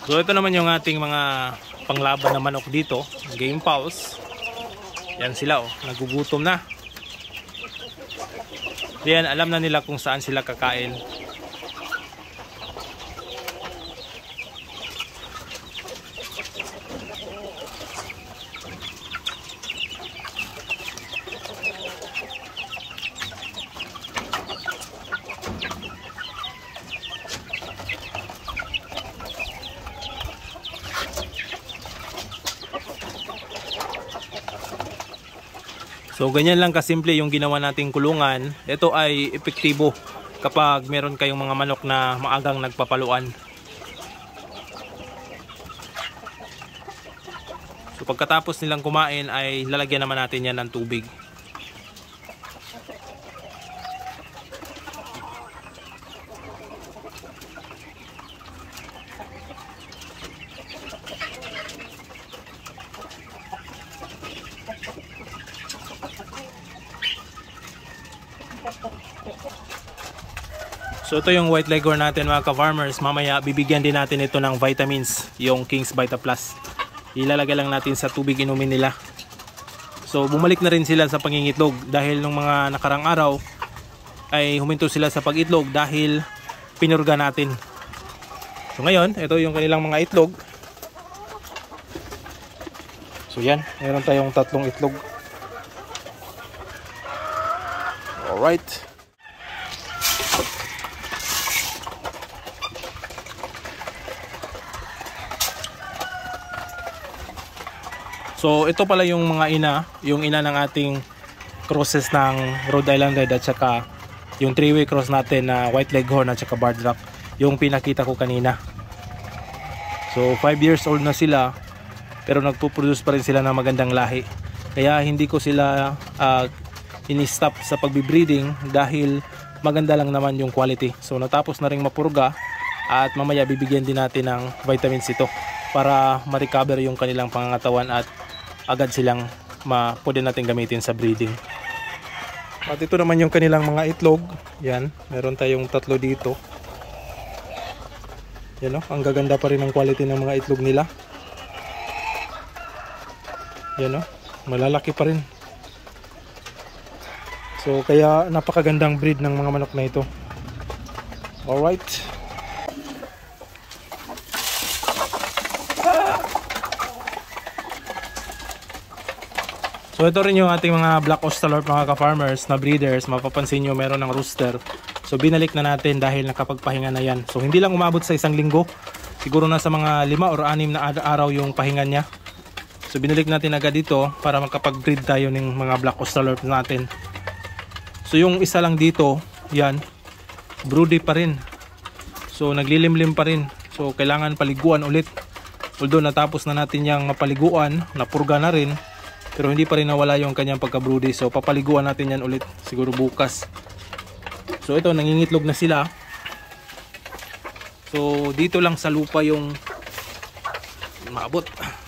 So ito naman yung ating mga panglaban na manok dito, Game Pulse. Yan sila oh, nagugutom na. Yan, alam na nila kung saan sila kakain. So ganyan lang kasimple yung ginawa nating kulungan. Ito ay epektibo kapag meron kayong mga manok na maagang nagpapaluan. So pagkatapos nilang kumain ay lalagyan naman natin yan ng tubig. So ito yung white leghorn natin mga ka-farmers. Mamaya bibigyan din natin ito ng vitamins, yung King's Vita Plus. Ilalagay lang natin sa tubig inumin nila. So bumalik na rin sila sa pangingitlog dahil nung mga nakarang araw ay huminto sila sa pag-itlog dahil pinurga natin. So ngayon, ito yung kanilang mga itlog. So yan, meron tayong 3 itlog. Alright. So ito pala yung mga ina, yung ina ng ating crosses ng Rhode Island Red at saka yung 3-way cross natin na white leghorn at saka barred rock, yung pinakita ko kanina. So 5 years old na sila pero nagpo-produce pa rin sila ng magandang lahi. Kaya hindi ko sila ini-stop sa pagbi-breeding dahil maganda lang naman yung quality. So natapos na ring mapurga at mamaya bibigyan din natin ng vitamins ito para ma-recover yung kanilang pangangatawan at agad silang pwede natin gamitin sa breeding. At ito naman yung kanilang mga itlog. Yan, meron tayong 3 dito. Yan o, ang gaganda pa rin ang quality ng mga itlog nila. Yan o, malalaki pa rin. So kaya napakagandang breed ng mga manok na ito. Alright. So ito rin yung ating mga Black Austalorp mga ka-farmers na breeders. Mapapansin nyo meron ng rooster. So binalik na natin dahil nakapagpahinga na yan. So hindi lang umabot sa 1 linggo. Siguro na sa mga 5 or 6 na araw yung pahinga niya. So binalik natin agad dito para makapag-breed tayo ng mga Black Austalorp natin. So yung isa lang dito, yan, broody pa rin. So naglilimlim pa rin. So kailangan paliguan ulit. Although natapos na natin yung mapaliguan, napurga na rin. Pero hindi pa rin nawala yung kanyang pagka-broody. So papaliguan natin yan ulit siguro bukas. So ito, nangingitlog na sila. So dito lang sa lupa yung maabot.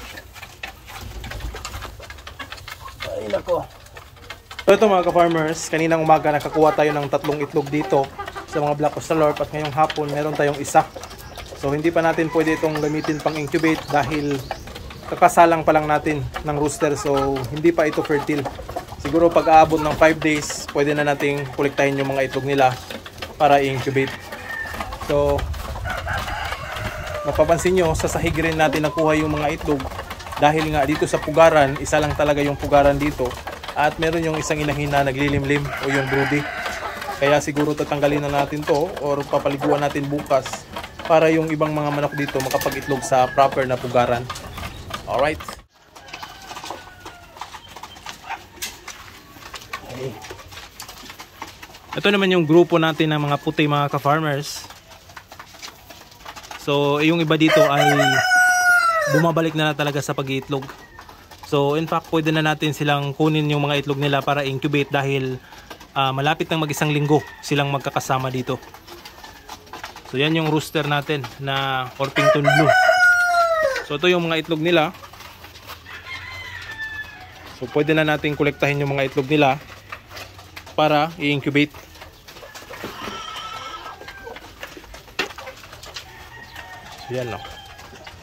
Ay nako. So ito mga ka-farmers, kaninang umaga nakakuha tayo ng 3 itlog dito sa mga Black Austalorp at ngayong hapon meron tayong isa. So hindi pa natin pwede itong gamitin pang incubate dahil kakasalang pa lang natin ng rooster, so hindi pa ito fertile. Siguro pag aabot ng 5 days pwede na nating kolektahin yung mga itlog nila para i-incubate. So mapapansin nyo, sa sahig rin natin nakuha yung mga itlog dahil nga dito sa pugaran, isa lang talaga yung pugaran dito at meron yung isang inahin na naglilimlim o yung broody. Kaya siguro tatanggalin na natin to or papaliguan natin bukas para yung ibang mga manok dito makapag-itlog sa proper na pugaran. Alright. Okay. Ito naman yung grupo natin ng mga puti mga ka-farmers. So yung iba dito ay bumabalik na talaga sa pag-iitlog. So in fact pwede na natin silang kunin yung mga itlog nila para incubate dahil malapit ng mag-1 linggo silang magkakasama dito. So yan yung rooster natin na Orpington Blue. So ito yung mga itlog nila. So pwede na natin kolektahin yung mga itlog nila para i-incubate. So yan lang.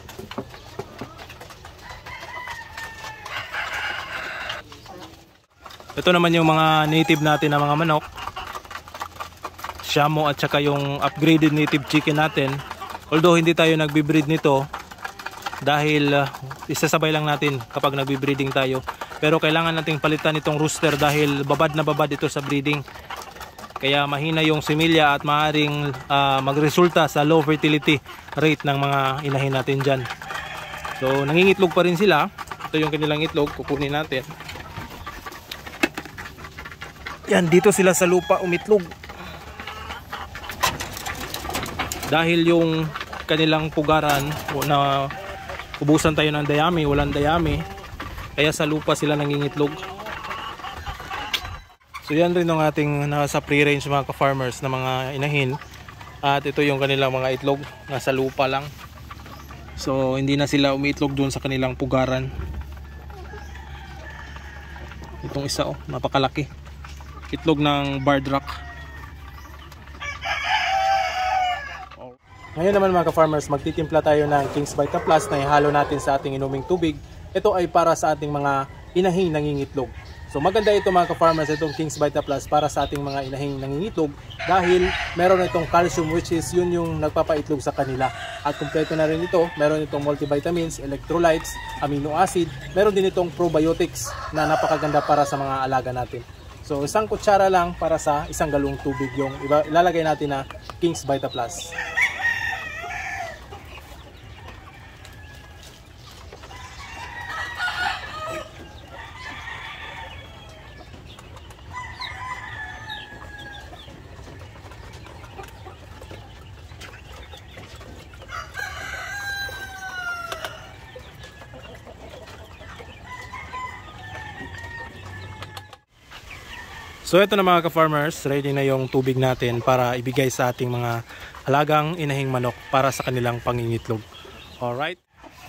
Ito naman yung mga native natin na mga manok, Shamo at saka yung upgraded native chicken natin. Although hindi tayo nagbi-breed nito dahil isasabay lang natin kapag nagbi-breeding tayo. Pero kailangan nating palitan itong rooster dahil babad na babad ito sa breeding. Kaya mahina yung similya at maaaring magresulta sa low fertility rate ng mga inahin natin dyan. So nangingitlog pa rin sila. Ito yung kanilang itlog, kukunin natin. Yan, dito sila sa lupa umitlog. Dahil yung kanilang pugaran na ubusan tayo ng dayami, walang dayami, kaya sa lupa sila nangingitlog. So yan rin yung ating nasa free range mga ka-farmers na mga inahin. At ito yung kanilang mga itlog, nasa lupa lang. So hindi na sila umiitlog doon sa kanilang pugaran. Itong isa napakalaki. Itlog ng barred rock. Ngayon naman mga ka-farmers, magtitimpla tayo ng King's Vita Plus na ihalo natin sa ating inuming tubig. Ito ay para sa ating mga inahing nangingitlog. So maganda ito mga ka-farmers, itong King's Vita Plus para sa ating mga inahing nangingitlog dahil meron itong calcium, which is yun yung nagpapaitlog sa kanila. At kumpleto na rin ito, meron itong multivitamins, electrolytes, amino acid, meron din itong probiotics na napakaganda para sa mga alaga natin. So isang kutsara lang para sa isang galong tubig yung ilalagay natin na King's Vita Plus. So ito na mga ka-farmers, ready na yung tubig natin para ibigay sa ating mga alagang inahing manok para sa kanilang pangingitlog. Alright.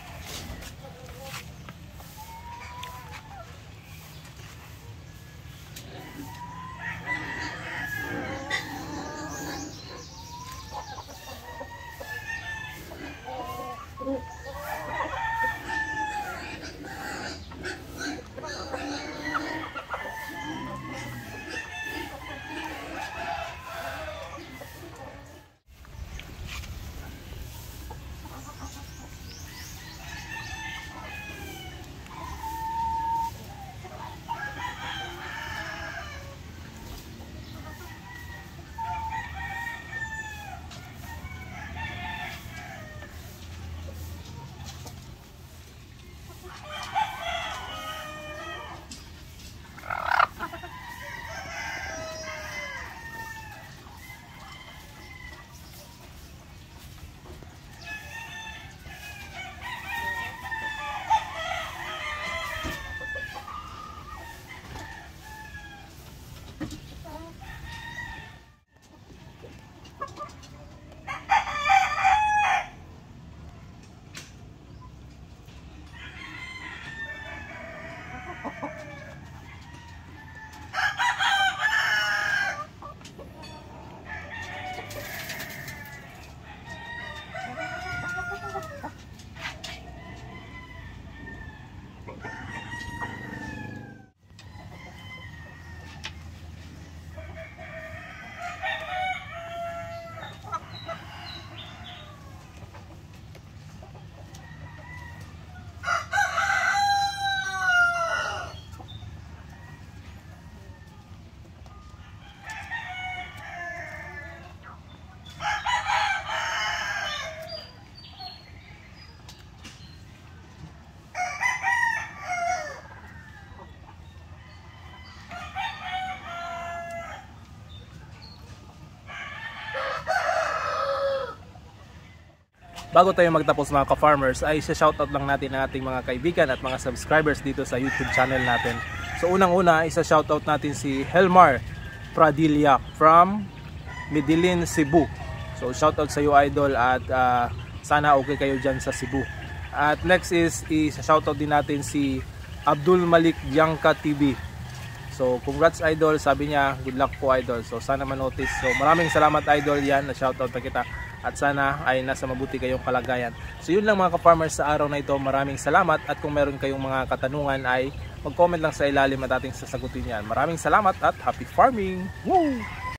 Bago tayo magtapos mga ka-farmers ay isa-shoutout lang natin ang ating mga kaibigan at mga subscribers dito sa YouTube channel natin. So unang-una isa-shoutout natin si Helmar Pradilla from Medellin, Cebu. So shoutout sa iyo idol at sana okay kayo dyan sa Cebu. At next is isa-shoutout din natin si Abdul Malik Bianca TV. So congrats idol, sabi niya good luck po idol. So sana manotice. So maraming salamat idol yan, na shoutout na kita. at sana ay nasa mabuti kayong kalagayan. So yun lang mga ka-farmers sa araw na ito. Maraming salamat, at kung meron kayong mga katanungan ay mag-comment lang sa ilalim at ating sasagutin yan. Maraming salamat at happy farming! Woo!